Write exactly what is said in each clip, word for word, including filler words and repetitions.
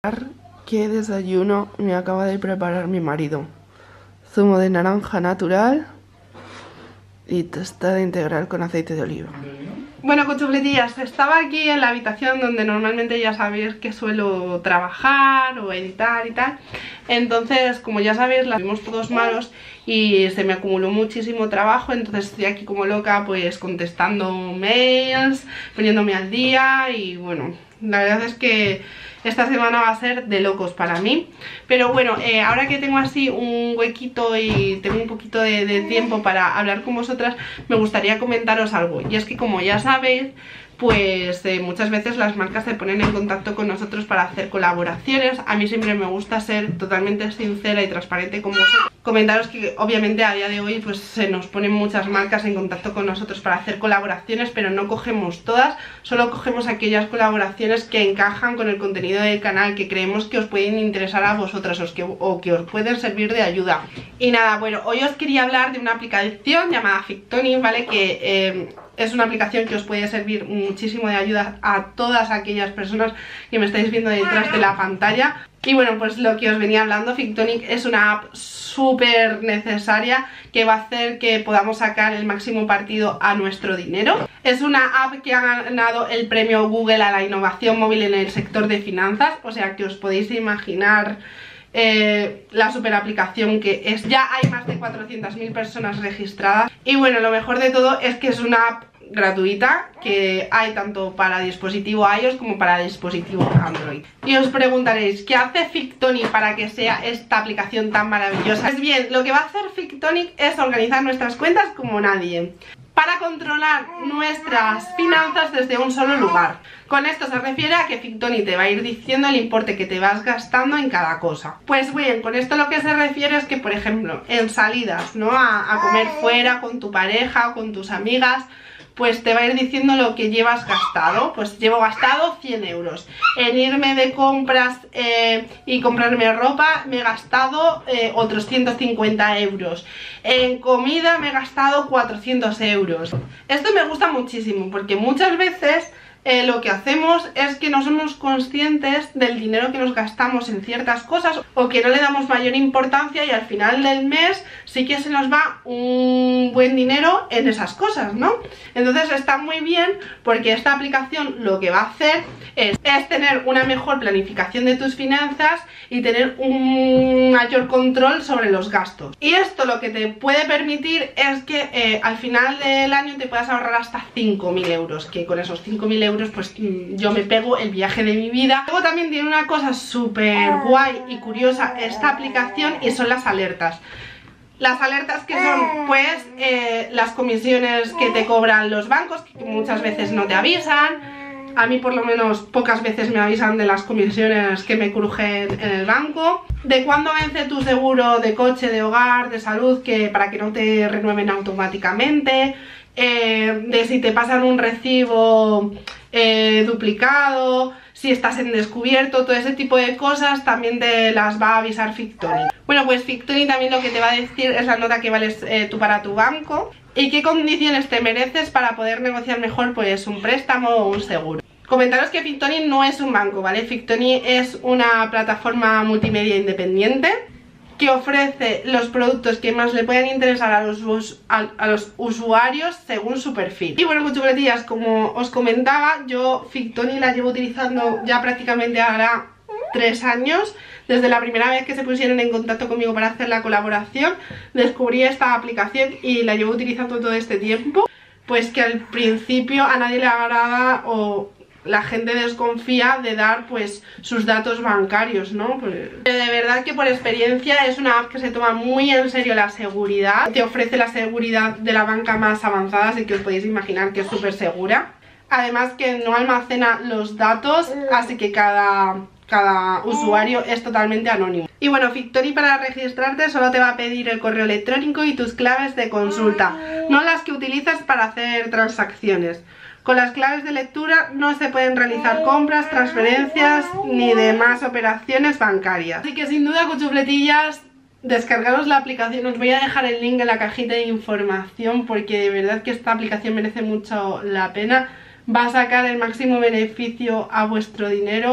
¿Qué desayuno me acaba de preparar mi marido? Zumo de naranja natural y tostada integral con aceite de oliva. Bueno, cuchufletillas, estaba aquí en la habitación donde normalmente ya sabéis que suelo trabajar o editar y tal. Entonces, como ya sabéis, la vimos todos malos y se me acumuló muchísimo trabajo. Entonces estoy aquí como loca pues contestando mails, poniéndome al día y bueno, la verdad es que esta semana va a ser de locos para mí. Pero bueno, eh, ahora que tengo así un huequito y tengo un poquito de, de tiempo para hablar con vosotras, me gustaría comentaros algo. Y es que, como ya sabéis, pues eh, muchas veces las marcas se ponen en contacto con nosotros para hacer colaboraciones. A mí siempre me gusta ser totalmente sincera y transparente con vosotros. Comentaros que obviamente a día de hoy pues se nos ponen muchas marcas en contacto con nosotros para hacer colaboraciones, pero no cogemos todas, solo cogemos aquellas colaboraciones que encajan con el contenido del canal, que creemos que os pueden interesar a vosotras o que, o que os pueden servir de ayuda. Y nada, bueno, hoy os quería hablar de una aplicación llamada Fictonic, ¿vale? Que eh, es una aplicación que os puede servir muchísimo de ayuda a todas aquellas personas que me estáis viendo detrás de la pantalla. Y bueno, pues lo que os venía hablando, Fictonic es una app súper necesaria que va a hacer que podamos sacar el máximo partido a nuestro dinero. Es una app que ha ganado el premio Google a la innovación móvil en el sector de finanzas, o sea que os podéis imaginar eh, la super aplicación que es. Ya hay más de cuatrocientas mil personas registradas y bueno, lo mejor de todo es que es una app gratuita que hay tanto para dispositivo iOS como para dispositivo Android. Y os preguntaréis, ¿qué hace Fictonic para que sea esta aplicación tan maravillosa? Pues bien, lo que va a hacer Fictonic es organizar nuestras cuentas como nadie, para controlar nuestras finanzas desde un solo lugar. Con esto se refiere a que Fictonic te va a ir diciendo el importe que te vas gastando en cada cosa. Pues bien, con esto lo que se refiere es que, por ejemplo, en salidas, ¿no? A, a comer fuera con tu pareja o con tus amigas, pues te va a ir diciendo lo que llevas gastado. Pues llevo gastado cien euros. En irme de compras eh, y comprarme ropa me he gastado eh, otros ciento cincuenta euros. En comida me he gastado cuatrocientos euros. Esto me gusta muchísimo porque muchas veces Eh, lo que hacemos es que no somos conscientes del dinero que nos gastamos en ciertas cosas o que no le damos mayor importancia y al final del mes sí que se nos va un buen dinero en esas cosas, ¿no? Entonces está muy bien porque esta aplicación lo que va a hacer es, es tener una mejor planificación de tus finanzas y tener un mayor control sobre los gastos. Y esto lo que te puede permitir es que eh, al final del año te puedas ahorrar hasta cinco mil euros, que con esos cinco mil euros pues yo me pego el viaje de mi vida. Luego también tiene una cosa súper guay y curiosa esta aplicación y son las alertas. Las alertas que son pues eh, las comisiones que te cobran los bancos, que muchas veces no te avisan. A mí por lo menos pocas veces me avisan de las comisiones que me crujen en el banco. De cuándo vence tu seguro de coche, de hogar, de salud, que para que no te renueven automáticamente. Eh, de si te pasan un recibo eh, duplicado, si estás en descubierto, todo ese tipo de cosas también te las va a avisar Fictonic. Bueno, pues Fictonic también lo que te va a decir es la nota que vales eh, tú para tu banco y qué condiciones te mereces para poder negociar mejor pues un préstamo o un seguro. Comentaros que Fictonic no es un banco, ¿vale? Fictonic es una plataforma multimedia independiente que ofrece los productos que más le puedan interesar a los, a, a los usuarios según su perfil. Y bueno, cuchufletillas, como os comentaba, yo Fictonic la llevo utilizando ya prácticamente ahora tres años. Desde la primera vez que se pusieron en contacto conmigo para hacer la colaboración, descubrí esta aplicación y la llevo utilizando todo este tiempo. Pues que al principio a nadie le agrada o la gente desconfía de dar pues sus datos bancarios, ¿no? Pues, de verdad que por experiencia es una app que se toma muy en serio la seguridad. Te ofrece la seguridad de la banca más avanzada, así que os podéis imaginar que es súper segura. Además que no almacena los datos, así que cada, cada usuario es totalmente anónimo. Y bueno, Fictonic para registrarte solo te va a pedir el correo electrónico y tus claves de consulta, no las que utilizas para hacer transacciones. Con las claves de lectura no se pueden realizar compras, transferencias ni demás operaciones bancarias. Así que sin duda, cuchufletillas, descargaros la aplicación. Os voy a dejar el link en la cajita de información porque de verdad que esta aplicación merece mucho la pena. Va a sacar el máximo beneficio a vuestro dinero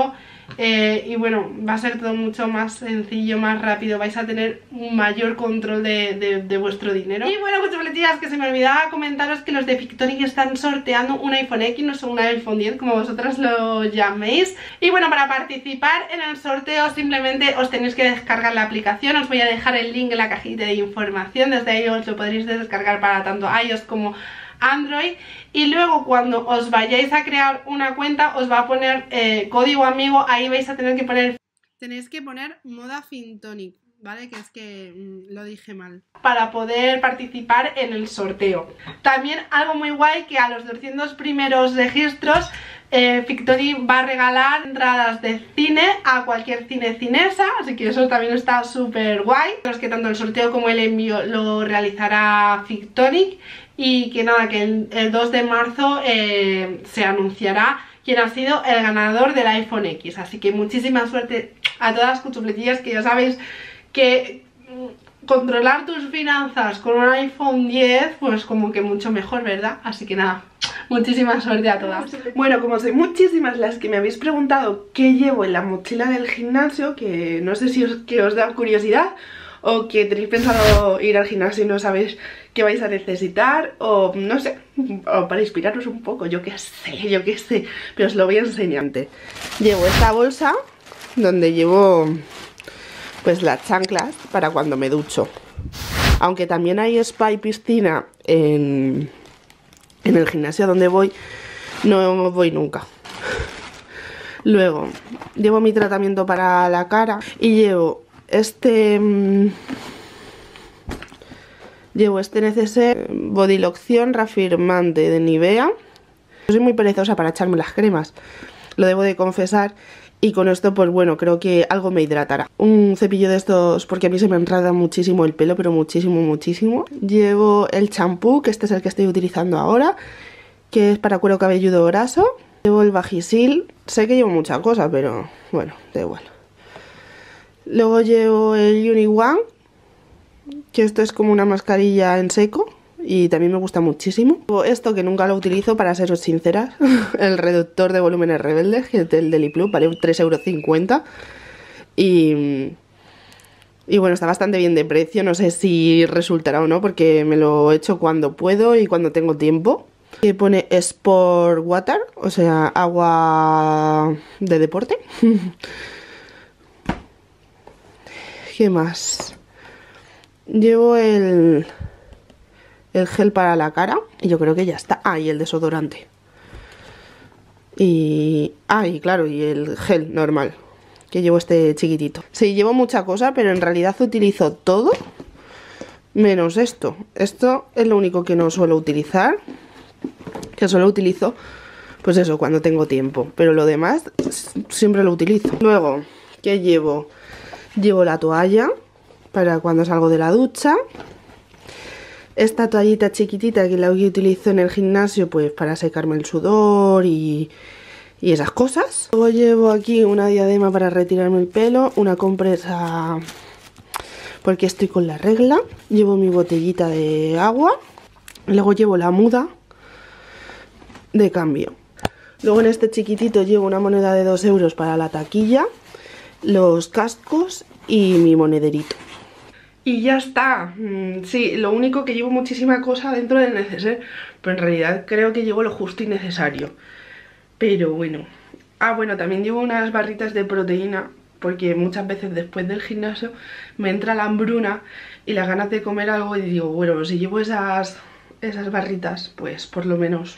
eh, y bueno, va a ser todo mucho más sencillo, más rápido, vais a tener un mayor control de, de, de vuestro dinero. Y bueno, cuchufletillas, que se me olvidaba comentaros que los de Victoric están sorteando un iPhone X, no sé, un iPhone diez, como vosotras lo llaméis. Y bueno, para participar en el sorteo simplemente os tenéis que descargar la aplicación. Os voy a dejar el link en la cajita de información, desde ahí os lo podréis descargar para tanto iOS como Android, y luego cuando os vayáis a crear una cuenta os va a poner eh, código amigo, ahí vais a tener que poner, tenéis que poner moda Fintonic, ¿vale? Que es que mmm, lo dije mal, para poder participar en el sorteo. También algo muy guay, que a los doscientos primeros registros eh, Victoric va a regalar entradas de cine a cualquier cine cinesa, así que eso también está súper guay. Los que tanto el sorteo como el envío lo realizará Victoric. Y que nada, que el, el dos de marzo eh, se anunciará quién ha sido el ganador del iPhone X. Así que muchísima suerte a todas las cuchufletillas, que ya sabéis que controlar tus finanzas con un iPhone diez, pues como que mucho mejor, ¿verdad? Así que nada, muchísima suerte a todas. Bueno, como sois muchísimas las que me habéis preguntado qué llevo en la mochila del gimnasio, que no sé si os, que os da curiosidad, o que tenéis pensado ir al gimnasio y no sabéis qué vais a necesitar, o no sé, o para inspiraros un poco, yo qué sé, yo qué sé, pero os lo voy a enseñar. Llevo esta bolsa donde llevo pues las chanclas para cuando me ducho, aunque también hay spa y piscina en, en el gimnasio donde voy, no voy nunca. Luego llevo mi tratamiento para la cara y llevo este mmm, llevo este neceser body loción reafirmante de Nivea. Soy muy perezosa para echarme las cremas, lo debo de confesar, y con esto pues bueno, creo que algo me hidratará. Un cepillo de estos, porque a mí se me enreda muchísimo el pelo, pero muchísimo, muchísimo. Llevo el champú, que este es el que estoy utilizando ahora, que es para cuero cabelludo graso. Llevo el Vagisil, sé que llevo mucha cosa, pero bueno, da igual. Luego llevo el Uni One, que esto es como una mascarilla en seco y también me gusta muchísimo. Llevo esto, que nunca lo utilizo, para seros sinceras, el reductor de volúmenes rebeldes, que es del Deliplus, vale tres euros cincuenta. Y, y bueno, está bastante bien de precio, no sé si resultará o no, porque me lo echo cuando puedo y cuando tengo tiempo. Que pone Sport Water, o sea, agua de deporte. ¿Qué más? Llevo el, el gel para la cara y yo creo que ya está. Ah, y el desodorante. Y... Ah, y claro, y el gel normal, que llevo este chiquitito. Sí, llevo mucha cosa, pero en realidad utilizo todo menos esto. Esto es lo único que no suelo utilizar, que solo utilizo, pues eso, cuando tengo tiempo. Pero lo demás siempre lo utilizo. Luego, ¿qué llevo? Llevo la toalla para cuando salgo de la ducha. Esta toallita chiquitita, que la utilizo en el gimnasio pues para secarme el sudor y, y esas cosas. Luego llevo aquí una diadema para retirarme el pelo, una compresa porque estoy con la regla. Llevo mi botellita de agua. Luego llevo la muda de cambio. Luego en este chiquitito llevo una moneda de dos euros para la taquilla, los cascos y mi monederito. Y ya está. Sí, lo único que llevo muchísima cosa dentro del neceser, pero en realidad creo que llevo lo justo y necesario. Pero bueno. Ah, bueno, también llevo unas barritas de proteína, porque muchas veces después del gimnasio me entra la hambruna y las ganas de comer algo y digo, bueno, si llevo esas, esas barritas, pues por lo menos.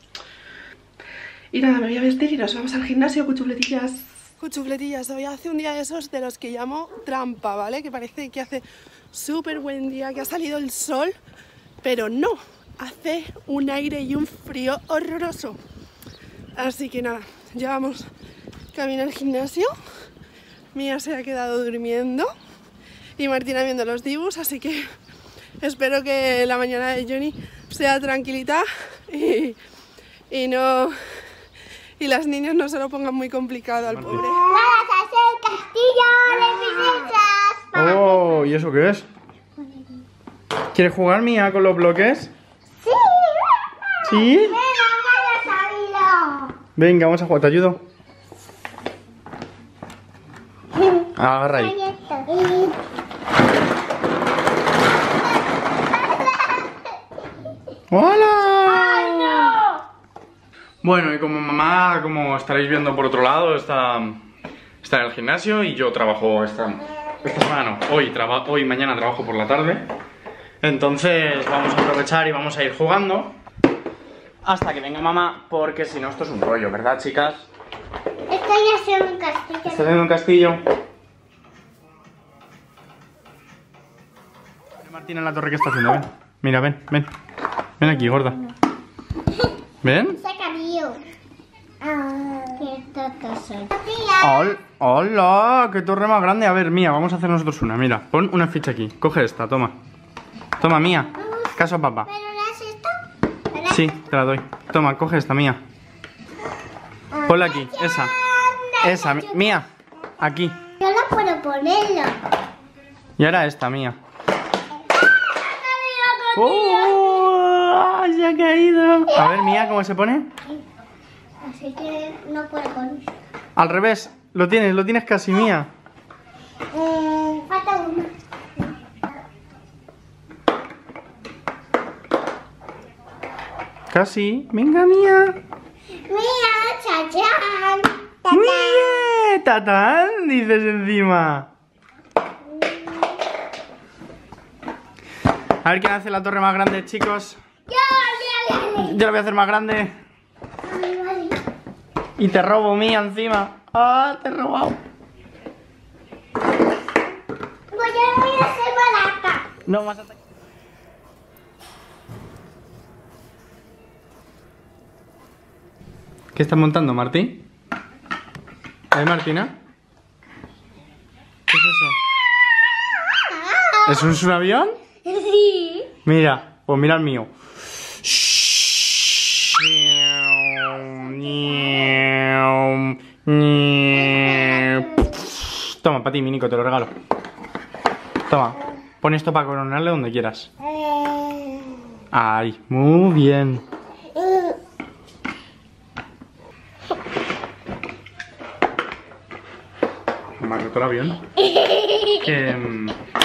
Y nada, me voy a vestir y nos vamos al gimnasio, cuchufletillas. Cuchufletillas, hoy hace un día de esos de los que llamo trampa, ¿vale? Que parece que hace súper buen día, que ha salido el sol, pero no, hace un aire y un frío horroroso. Así que nada, ya vamos camino al gimnasio. Mía se ha quedado durmiendo y Martina viendo los dibujos, así que espero que la mañana de Johnny sea tranquilita y, y no... y las niñas no se lo pongan muy complicado al pobre. ¡Vamos a hacer el castillo de princesas! Oh, ¿y eso qué es? ¿Quieres jugar, Mía, con los bloques? ¡Sí! ¿Sí? ¡Venga, vamos a abrirlo! Venga, vamos a jugar, te ayudo. Agarra ahí. Ahí está. ¡Hola! Bueno, y como mamá, como estaréis viendo por otro lado, está, está en el gimnasio y yo trabajo esta, esta semana, no, hoy, traba, hoy mañana trabajo por la tarde. Entonces vamos a aprovechar y vamos a ir jugando hasta que venga mamá, porque si no esto es un rollo, ¿verdad, chicas? Estoy haciendo un castillo. ¿Estás haciendo un castillo? Martina en la torre, ¿qué está haciendo? Ven. Mira, ven, ven. Ven aquí, gorda. ¿Ven? Saca mío. Ah, qué tonto soy. Hola, hola, qué torre más grande. A ver, Mía, vamos a hacer nosotros una. Mira, pon una ficha aquí. Coge esta, toma. Toma, Mía. Caso a papá. ¿Pero no es esto? ¿Verdad? Sí, te la doy. Toma, coge esta, Mía. Ponla aquí, esa. Esa, Mi- Mía. Aquí. Yo la puedo ponerlo. Y ahora esta, Mía. ¡Oh! ¡Se ha caído! A ver, Mía, ¿cómo se pone? Así que no puedo poner. Al revés. Lo tienes, lo tienes casi, Mía. Eh, falta uno. Casi. Venga, Mía. Mira, chachán. ¡Muy bien! ¡Tatán! Dices encima. A ver quién hace la torre más grande, chicos. Yo, yo, yo, Yo la voy a hacer más grande. yo. Y te robo, Mía, encima. ¡Ah, te he robado! Pues yo voy a hacer balaca. No, más ataque. ¿Qué estás montando, Martí? ¿Eh, Martina? ¿Qué es eso? ¿Es un subavión? Sí. Mira, pues mira el mío. Toma, para ti, mi Nico, te lo regalo. Toma, pon esto para coronarle donde quieras. Ahí, muy bien. Me ha roto el avión. Que,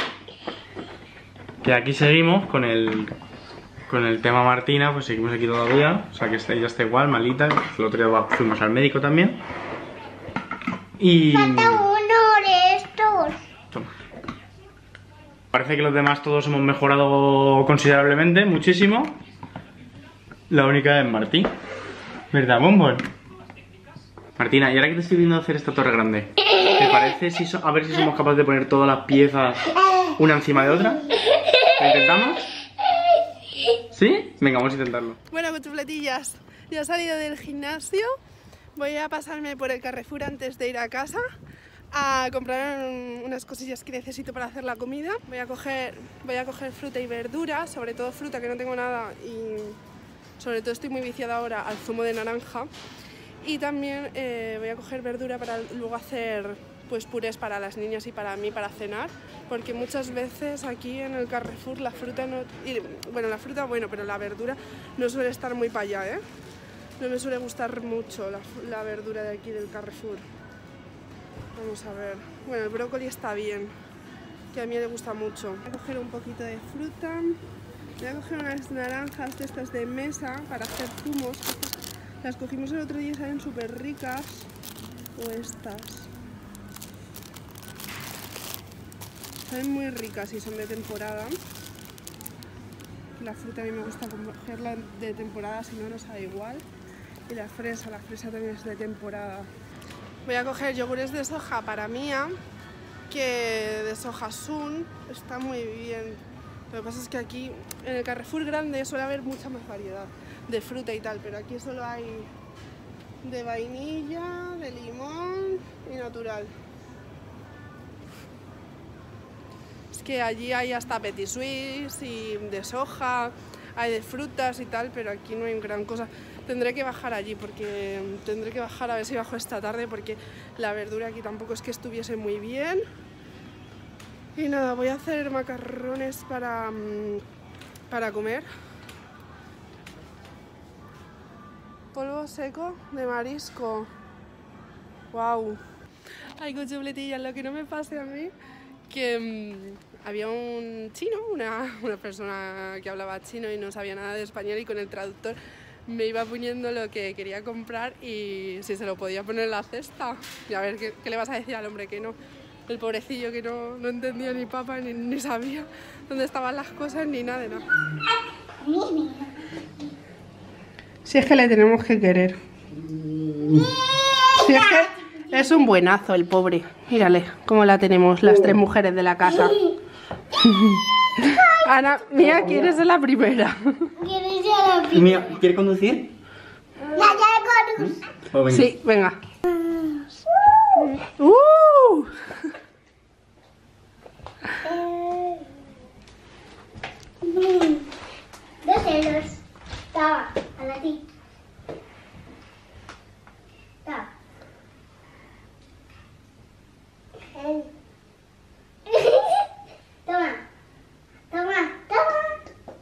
que aquí seguimos con el con el tema Martina, pues seguimos aquí todavía. O sea que está, ella está igual, malita. El otro día fuimos al médico también. Y... Falta uno de estos. Toma. Parece que los demás todos hemos mejorado considerablemente, muchísimo. La única es Martí. ¿Verdad, Bombón? Martina, y ahora que te estoy viendo hacer esta torre grande, ¿te parece si so a ver si somos capaces de poner todas las piezas una encima de otra? ¿Lo intentamos? ¿Sí? Venga, vamos a intentarlo. Bueno, cuchufletillas, ya he salido del gimnasio. Voy a pasarme por el Carrefour antes de ir a casa a comprar un, unas cosillas que necesito para hacer la comida. Voy a coger, voy a coger fruta y verdura, sobre todo fruta, que no tengo nada, y sobre todo estoy muy viciada ahora al zumo de naranja. Y también eh, voy a coger verdura para luego hacer pues purés para las niñas y para mí para cenar, porque muchas veces aquí en el Carrefour la fruta no... Y, bueno, la fruta bueno, pero la verdura no suele estar muy para allá, ¿eh? No me suele gustar mucho la, la verdura de aquí del Carrefour. Vamos a ver. Bueno, el brócoli está bien, que a mí le gusta mucho. Voy a coger un poquito de fruta. Voy a coger unas naranjas de estas de mesa para hacer zumos. Las cogimos el otro día y salen súper ricas. O estas. Salen muy ricas y son de temporada. La fruta a mí me gusta cogerla de temporada, si no, no sabe igual. Y la fresa, la fresa también es de temporada. Voy a coger yogures de soja para Mía, que de soja Sun está muy bien. Lo que pasa es que aquí en el Carrefour grande suele haber mucha más variedad de fruta y tal, pero aquí solo hay de vainilla, de limón y natural. Es que allí hay hasta petit suisse y de soja, hay de frutas y tal, pero aquí no hay gran cosa. Tendré que bajar allí porque tendré que bajar a ver si bajo esta tarde, porque la verdura aquí tampoco es que estuviese muy bien. Y nada, voy a hacer macarrones para, para comer. Polvo seco de marisco. Wow. Ay, con chupletillas, lo que no me pase a mí, que mmm, había un chino, una, una persona que hablaba chino y no sabía nada de español, y con el traductor me iba poniendo lo que quería comprar y si se lo podía poner en la cesta. Y a ver, ¿qué, qué le vas a decir al hombre que no? El pobrecillo que no, no entendía ni papa, ni, ni sabía dónde estaban las cosas, ni nada de nada. Si es que le tenemos que querer. Si es que es un buenazo el pobre. Mírale cómo la tenemos las tres mujeres de la casa. Ana, Mía, ¿quieres ser la primera? ¿Quieres ser la primera? Mía, ¿quiere conducir? Ya, ya conduce. Oh, venga. Sí, venga. ¡Uh! Dos celos. Toma, a la ti. Toma. Toma. Toma, toma.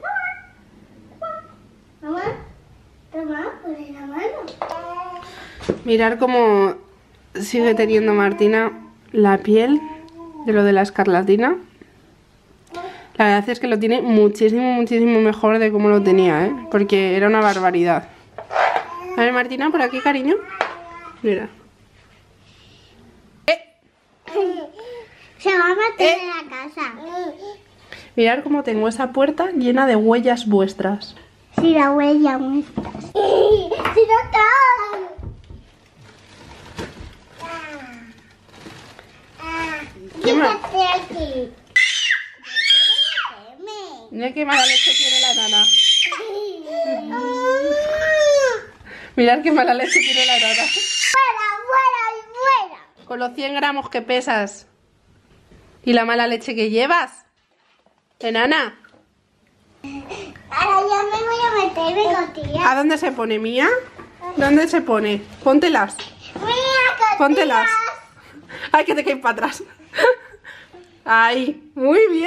Toma. Mamá. Toma, pon la mano. Mirar cómo sigue teniendo Martina la piel de lo de la escarlatina. La verdad es que lo tiene muchísimo, muchísimo mejor de cómo lo tenía, ¿eh? Porque era una barbaridad. A ver, Martina, por aquí, cariño. Mira. ¡Eh! Se va a meter ¿Eh? en la casa. Mirad cómo tengo esa puerta llena de huellas vuestras. Si la huella muestras. Si no está. ¿Qué más? Quítate aquí. Mira qué mala leche tiene la nana. Mirad qué mala leche tiene la nana. Fuera, fuera y fuera. Con los cien gramos que pesas y la mala leche que llevas. Enana. Ahora ya me voy a meter bigotillas. ¿A dónde se pone, Mía? ¿Dónde se pone? Póntelas. Mira, Póntelas. Ay, que te caes para atrás. Ahí. Muy bien.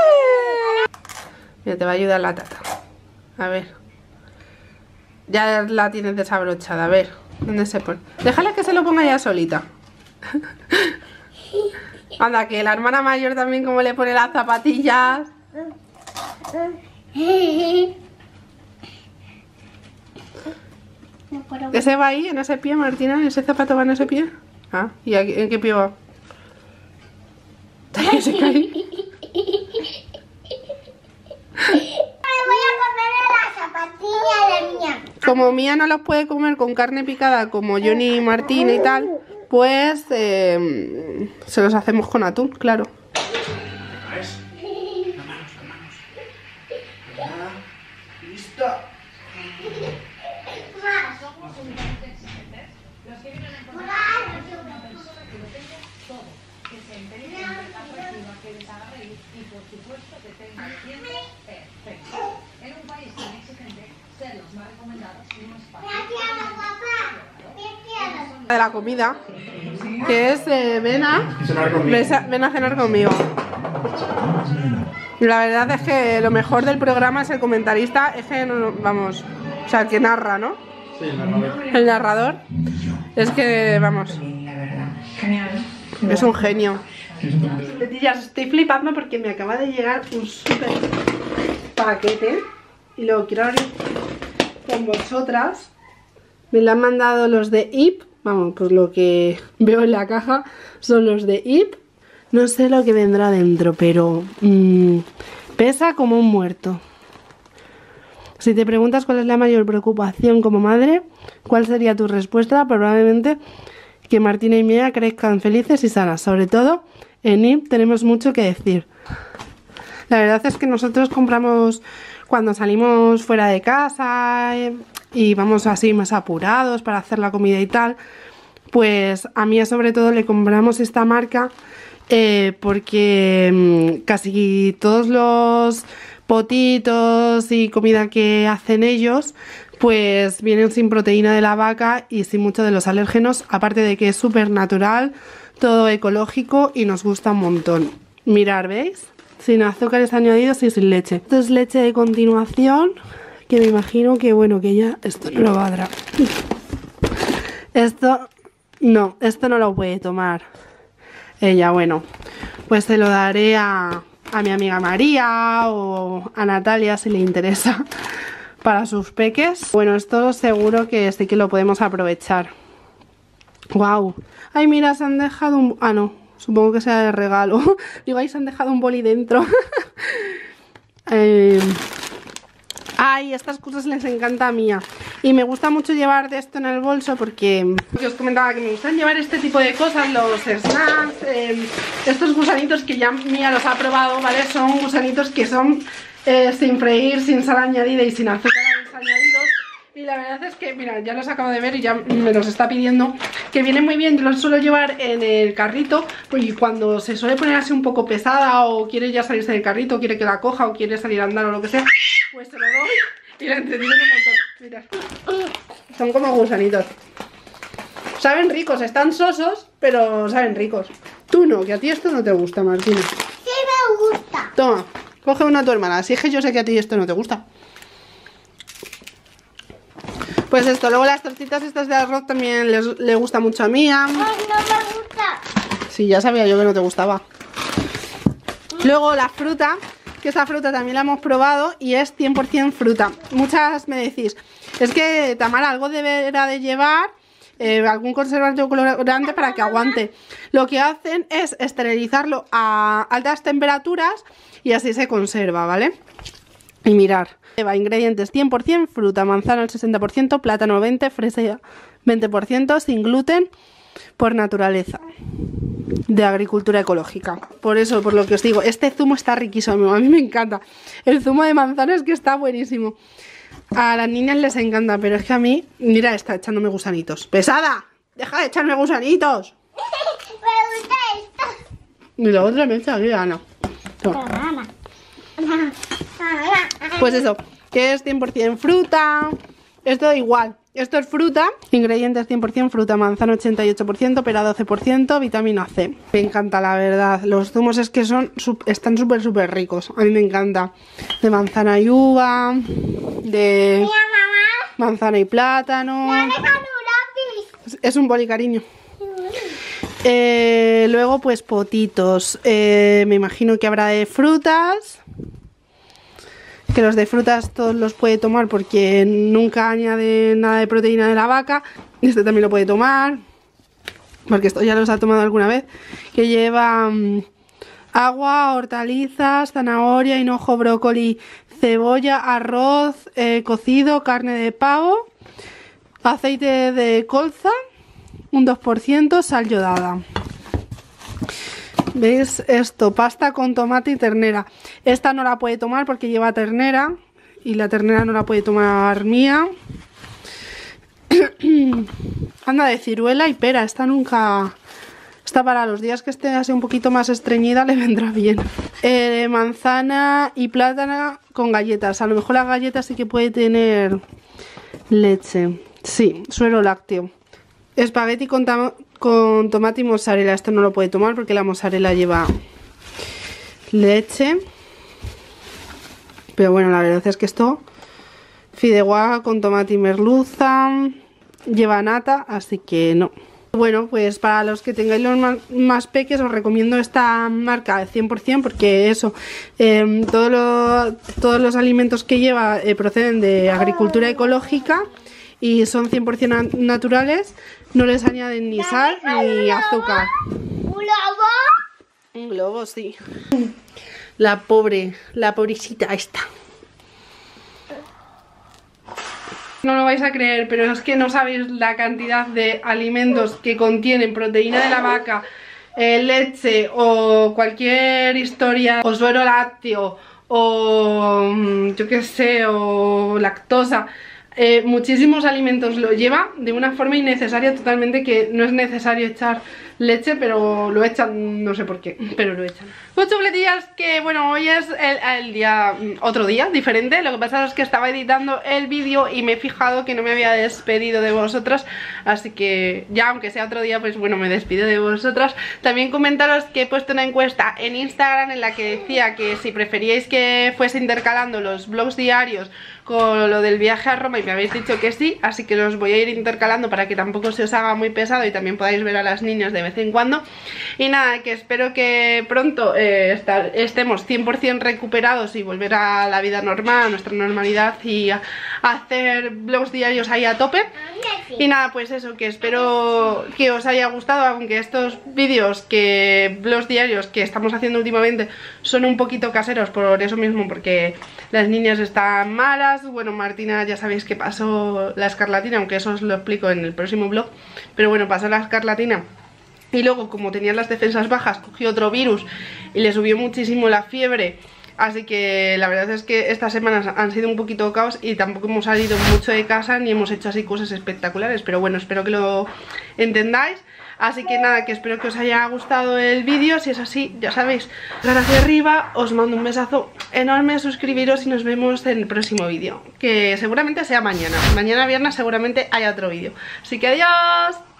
Mira, te va a ayudar la tata. A ver. Ya la tienes desabrochada. A ver. ¿Dónde se pone? Déjala que se lo ponga ya solita. Anda, que la hermana mayor también como le pone las zapatillas. ¿Ese va ahí, en ese pie, Martina? ¿Ese zapato va en ese pie? Ah, ¿y aquí, en qué pie va? ¿Que se cae? Me voy a comer las zapatillas de Mía. Como Mía no los puede comer con carne picada como Johnny y Martín y tal, pues eh, se los hacemos con atún, claro. De la comida, que es eh, ven, a, ven a cenar conmigo. La verdad es que lo mejor del programa es el comentarista, es que no, vamos, o sea, el que narra, ¿no? Sí, el narrador. El narrador es que, vamos, es un genio. Letillas, estoy flipando porque me acaba de llegar un súper paquete y lo quiero abrir con vosotras. Me lo han mandado los de I P. Vamos, pues lo que veo en la caja son los de I P. No sé lo que vendrá dentro, pero mmm, pesa como un muerto. Si te preguntas cuál es la mayor preocupación como madre, ¿cuál sería tu respuesta? Probablemente que Martina y Mía crezcan felices y sanas. Sobre todo en I P tenemos mucho que decir. La verdad es que nosotros compramos cuando salimos fuera de casa eh, y vamos así más apurados para hacer la comida y tal, pues a Mía sobre todo le compramos esta marca eh, porque mmm, casi todos los potitos y comida que hacen ellos pues vienen sin proteína de la vaca y sin mucho de los alérgenos, aparte de que es súper natural, todo ecológico y nos gusta un montón. Mirad, ¿veis? Sin azúcares añadidos y sin leche. Esto es leche de continuación, que me imagino que bueno, que ya esto no lo va a dar. Esto, no, esto no lo puede tomar. ella, bueno, pues se lo daré a, a mi amiga María o a Natalia si le interesa para sus peques. Bueno, esto seguro que sí que lo podemos aprovechar. Wow. Ay, mira, se han dejado un... Ah, no, supongo que sea de regalo. Digo, ahí se han dejado un boli dentro. eh... Ay, estas cosas les encanta a Mía. Y me gusta mucho llevar de esto en el bolso porque yo os comentaba que me gustan llevar este tipo de cosas, los snacks, eh, estos gusanitos que ya Mía los ha probado, ¿vale? Son gusanitos que son eh, sin freír, sin sal añadida y sin azúcares añadidos. Y la verdad es que, mira, ya los acabo de ver y ya me los está pidiendo, que vienen muy bien. Yo los suelo llevar en el carrito, pues cuando se suele poner así un poco pesada o quiere ya salirse del carrito, quiere que la coja o quiere salir a andar o lo que sea, pues se lo doy y la entretienen un montón. Mirad, son como gusanitos. Saben ricos, están sosos, pero saben ricos. Tú no, que a ti esto no te gusta, Martina. Sí me gusta. Toma, coge una a tu hermana, así es que yo sé que a ti esto no te gusta. Pues esto, luego las tortitas estas de arroz también les, le gusta mucho a Mía. No, no me gusta. Sí, ya sabía yo que no te gustaba. Luego la fruta, que esta fruta también la hemos probado y es cien por cien fruta. Muchas me decís, es que Tamara algo deberá de llevar, eh, algún conservante o colorante para que aguante. Lo que hacen es esterilizarlo a altas temperaturas y así se conserva, ¿vale? Y mirar, lleva ingredientes cien por cien, fruta, manzana al sesenta por ciento, plátano veinte por ciento, fresa veinte por ciento, sin gluten, por naturaleza, de agricultura ecológica. Por eso, por lo que os digo, este zumo está riquísimo, a mí me encanta. El zumo de manzana es que está buenísimo. A las niñas les encanta, pero es que a mí, mira, está echándome gusanitos. ¡Pesada! ¡Deja de echarme gusanitos! Me gusta esto. Y la otra me echa aquí, Ana. Toma. Pues eso, que es cien por cien fruta. Esto igual, esto es fruta. Ingredientes cien por cien fruta, manzana ochenta y ocho por ciento, pera doce por ciento, vitamina C. Me encanta, la verdad. Los zumos es que son están súper súper ricos. A mí me encanta. De manzana y uva, de Mira, mamá. manzana y plátano. Me ha dejado un lápiz. Es un boli, cariño. Eh, luego pues potitos. Eh, me imagino que habrá de frutas. Que los de frutas todos los puede tomar porque nunca añade nada de proteína de la vaca. Este también lo puede tomar, porque esto ya los ha tomado alguna vez. Que lleva um, agua, hortalizas, zanahoria, hinojo, brócoli, cebolla, arroz eh, cocido, carne de pavo, aceite de colza, un dos por ciento, sal yodada. ¿Veis esto? Pasta con tomate y ternera. Esta no la puede tomar porque lleva ternera y la ternera no la puede tomar Mía. Anda, de ciruela y pera. Esta nunca... Esta para los días que esté así un poquito más estreñida le vendrá bien. Eh, manzana y plátano con galletas. A lo mejor las galletas sí que puede tener leche. Sí, suero lácteo. Espagueti con, con tomate y mozzarella. Esto no lo puede tomar porque la mozzarella lleva leche. Pero bueno, la verdad es que esto... Fideuá con tomate y merluza. Lleva nata, así que no. Bueno, pues para los que tengáis los más, más peques os recomiendo esta marca al cien por cien porque eso, eh, todo lo, todos los alimentos que lleva eh, proceden de agricultura ecológica y son cien por cien naturales, no les añaden ni sal ni azúcar. ¿Un globo? Un globo, sí. La pobre, la pobrecita esta. No lo vais a creer, pero es que no sabéis la cantidad de alimentos que contienen proteína de la vaca, eh, leche o cualquier historia, o suero lácteo, o yo qué sé, o lactosa. Eh, muchísimos alimentos lo lleva de una forma innecesaria totalmente, que no es necesario echar leche, pero lo echan, no sé por qué, pero lo echan. Pues chupletillas, que bueno, hoy es el, el día, otro día diferente. Lo que pasa es que estaba editando el vídeo y me he fijado que no me había despedido de vosotras, así que ya aunque sea otro día, pues bueno, me despido de vosotras. También comentaros que he puesto una encuesta en Instagram en la que decía que si preferíais que fuese intercalando los vlogs diarios con lo del viaje a Roma y me habéis dicho que sí, así que los voy a ir intercalando para que tampoco se os haga muy pesado y también podáis ver a las niñas de vez en cuando. Y nada, que espero que pronto eh, estar, estemos cien por cien recuperados y volver a la vida normal, a nuestra normalidad y a, a hacer vlogs diarios ahí a tope. Y nada, pues eso, que espero que os haya gustado, aunque estos vídeos, que vlogs diarios que estamos haciendo últimamente son un poquito caseros por eso mismo, porque las niñas están malas. Bueno, Martina ya sabéis que pasó la escarlatina, aunque eso os lo explico en el próximo vlog, pero bueno, pasó la escarlatina y luego, como tenía las defensas bajas, cogió otro virus y le subió muchísimo la fiebre. Así que la verdad es que estas semanas han sido un poquito caos y tampoco hemos salido mucho de casa ni hemos hecho así cosas espectaculares, pero bueno, espero que lo entendáis. Así que nada, que espero que os haya gustado el vídeo. Si es así, ya sabéis, dar hacia arriba, os mando un besazo enorme, suscribiros y nos vemos en el próximo vídeo, que seguramente sea mañana. Mañana viernes seguramente haya otro vídeo. Así que adiós.